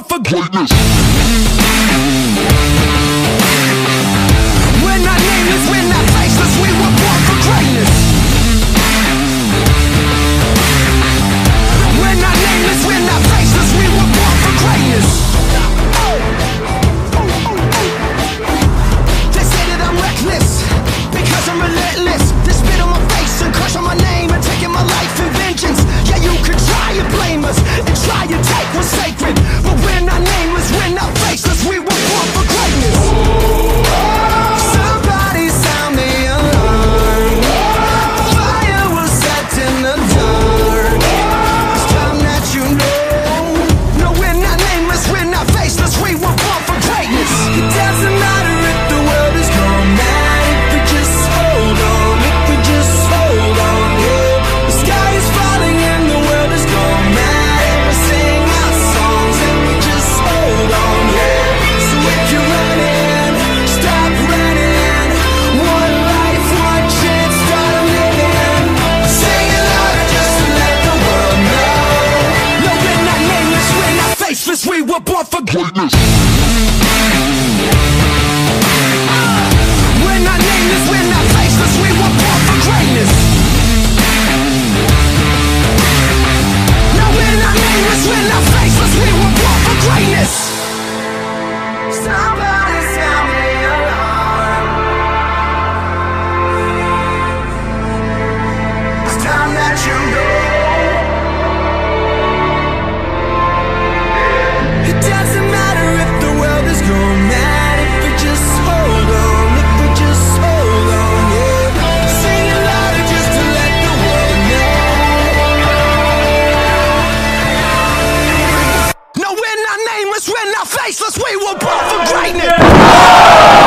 born for greatness. We're not nameless, we're not faceless, we were born for greatness. We're not nameless, we're not faceless, we were born for greatness. They say that I'm reckless because I'm relentless. They spit on my face and crush on my name and taking my life in vengeance. Yeah, you could try and blame us and try and take what's sacred, but we're not nameless, we're not faceless, we were born for greatness. Somebody sound the alarm. The fire was set in the dark. It's time that you know. No, we're not nameless, we're not faceless, we were born for greatness. It doesn't matter if the world is gone mad, if we just hold on, if we just hold on, yeah. The sky is falling and the world is gone mad, and we sing our songs and we just hold on, yeah. So if you're running, stop running. One life, one chance, start living. Sing it louder just to let the world know. No, we're not nameless, we're not faceless, we were born for greatness. We're not nameless, we're not faceless, we were born for greatness. No, we're not nameless, we're not faceless, we were born for greatness. Somebody sound the alarm. It's time that you know. It doesn't matter if the world is going mad, if we just hold on, if we just hold on, yeah. Sing it louder just to let the world know. No, we're not nameless, we're not faceless, we were born for greatness.